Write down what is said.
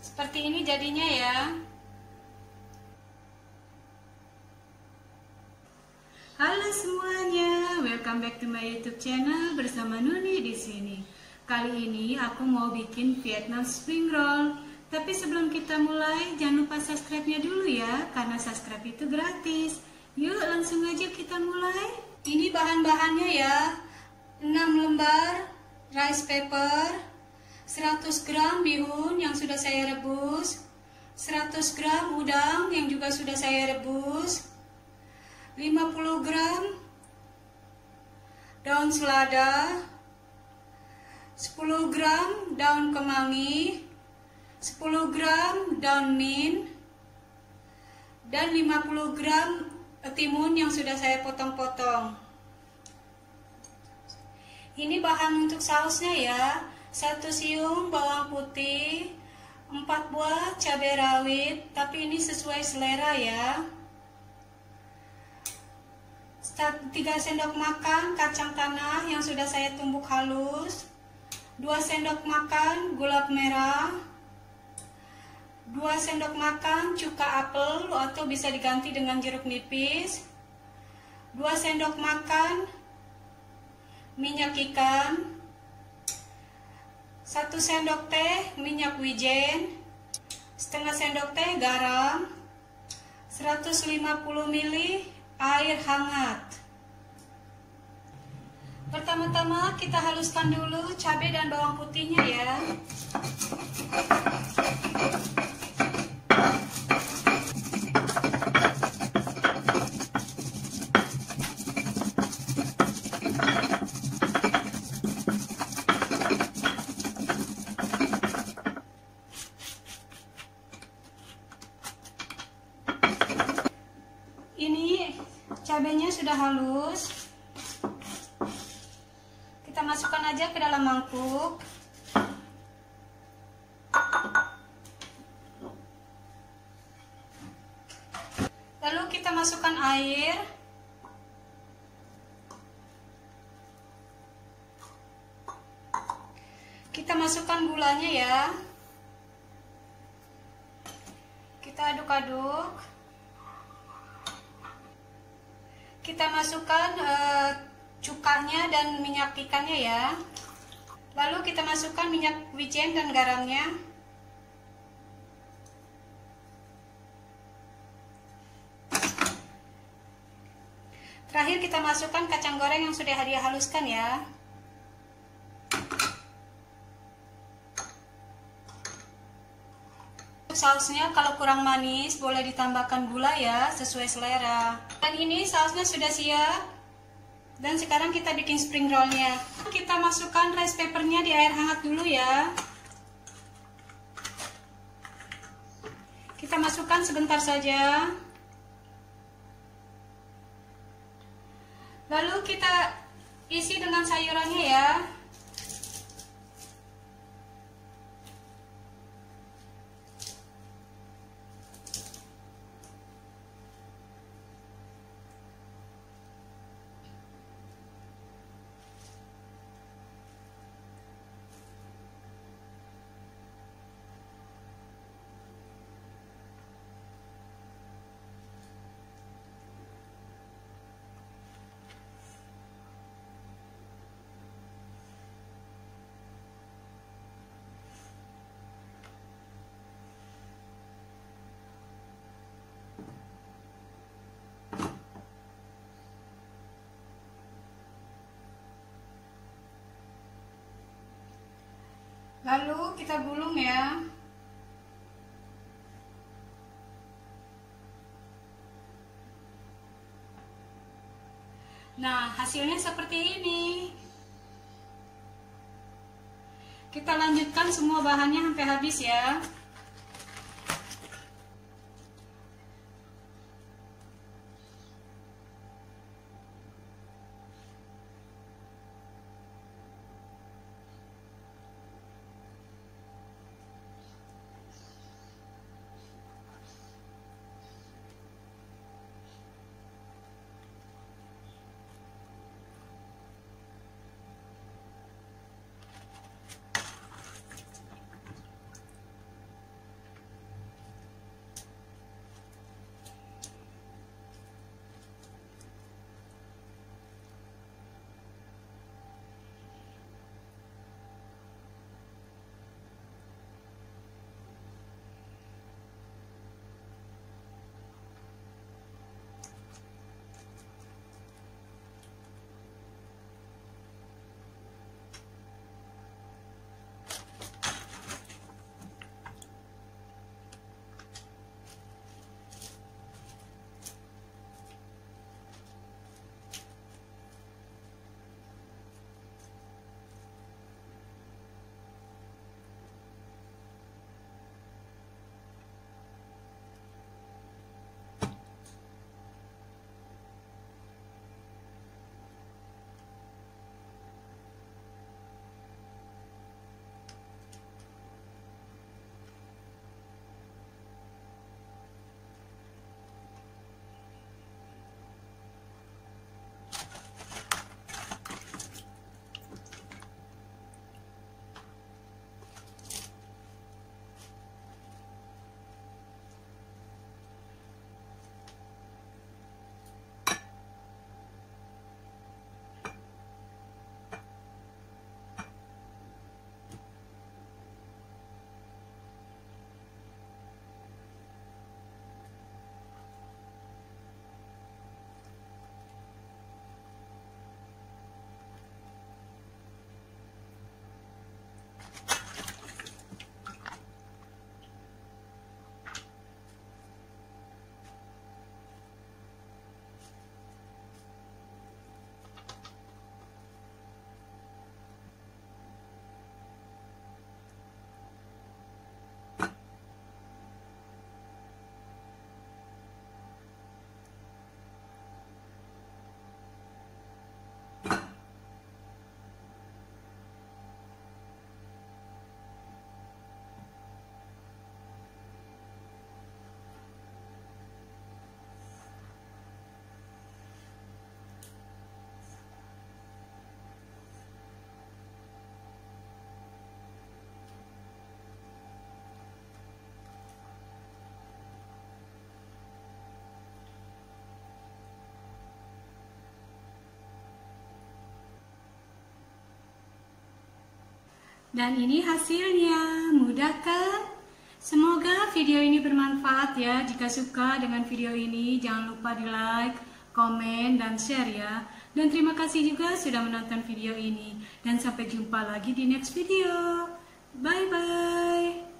Seperti ini jadinya ya. Halo semuanya, welcome back to my YouTube channel bersama Nuni di sini. Kali ini aku mau bikin Vietnam spring roll. Tapi sebelum kita mulai, jangan lupa subscribe-nya dulu ya, karena subscribe itu gratis. Yuk langsung aja kita mulai. Ini bahan-bahannya ya. 6 lembar rice paper, 100 gram bihun yang sudah saya rebus, 100 gram udang yang juga sudah saya rebus, 50 gram daun selada, 10 gram daun kemangi, 10 gram daun mint, dan 50 gram timun yang sudah saya potong-potong. Ini bahan untuk sausnya ya. 1 siung bawang putih, 4 buah cabai rawit, tapi ini sesuai selera ya. 3 sendok makan kacang tanah yang sudah saya tumbuk halus, 2 sendok makan gula merah, 2 sendok makan cuka apel atau bisa diganti dengan jeruk nipis, 2 sendok makan minyak ikan, 1 sendok teh minyak wijen, setengah sendok teh garam, 150 ml air hangat. Pertama-tama kita haluskan dulu cabai dan bawang putihnya ya. Ini cabenya sudah halus. Kita masukkan aja ke dalam mangkuk. Lalu kita masukkan air. Kita masukkan gulanya ya. Kita aduk-aduk. Kita masukkan cukanya dan minyak ikannya ya. Lalu kita masukkan minyak wijen dan garamnya. Terakhir kita masukkan kacang goreng yang sudah dia haluskan ya. Sausnya kalau kurang manis boleh ditambahkan gula ya, sesuai selera. Dan ini sausnya sudah siap. Dan sekarang kita bikin spring rollnya. Kita masukkan rice papernya di air hangat dulu ya. Kita masukkan sebentar saja. Lalu kita isi dengan sayurannya ya. Lalu kita gulung ya. Nah, hasilnya seperti ini. Kita lanjutkan semua bahannya sampai habis ya. Dan ini hasilnya, mudah kan? Semoga video ini bermanfaat ya. Jika suka dengan video ini, jangan lupa di like, komen, dan share ya. Dan terima kasih juga sudah menonton video ini. Dan sampai jumpa lagi di next video. Bye-bye.